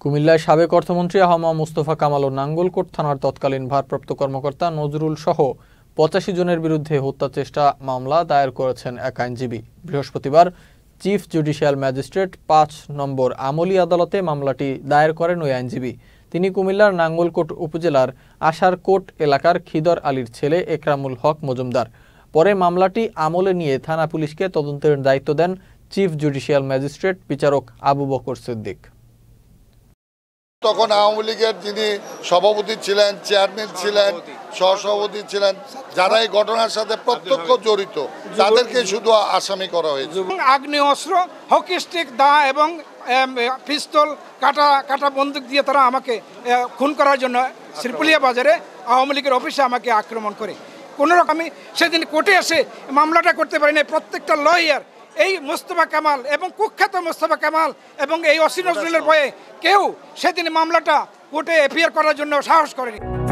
কুমিল্লায় সাবেক অর্থমন্ত্রী আহমা মুস্তফা কামাল ও নাঙ্গলকোট থানার তৎকালীন ভারপ্রাপ্ত কর্মকর্তা নজরুল সহ ৮৫ জনের বিরুদ্ধে হত্যা চেষ্টা মামলা দায়ের করেছেন এক আইনজীবী। বৃহস্পতিবার চিফ জুডিশিয়াল ম্যাজিস্ট্রেট ৫ নম্বর আমলি আদালতে মামলাটি দায়ের করেন ওই আইনজীবী। তিনি কুমিল্লার নাঙ্গলকোট উপজেলার আশারকোট এলাকার খিদর আলীর ছেলে একরামুল হক মজুমদার। পরে মামলাটি আমলে নিয়ে থানা পুলিশকে তদন্তের দায়িত্ব দেন চিফ জুডিশিয়াল ম্যাজিস্ট্রেট বিচারক আবু বকর সিদ্দিক। তখন আওয়ামী লীগের যিনি সভাপতি ছিলেন, চেয়ারম্যান ছিলেন, সহসভাপতি ছিলেন, যারা এই ঘটনার সাথে প্রত্যক্ষ জড়িত তাদেরকে শুধু আসামি করা হয়েছে। আগ্নেয় অস্ত্র, হকি স্টিক, দা এবং পিস্তল, কাটা বন্দুক দিয়ে তারা আমাকে খুন করার জন্য শ্রীপুলিয়া বাজারে আওয়ামী লীগের অফিসে আমাকে আক্রমণ করে। কোনো রকম আমি সেদিন কোর্টে এসে মামলাটা করতে পারি না। প্রত্যেকটা লয়ার এই মোস্তফা কামাল এবং কুখ্যাত মোস্তফা কামাল এবং এই ওসি নজরুলের ভয়ে কেউ সেদিন মামলাটা কোর্টে এফআইআর করার জন্য সাহস করেনি।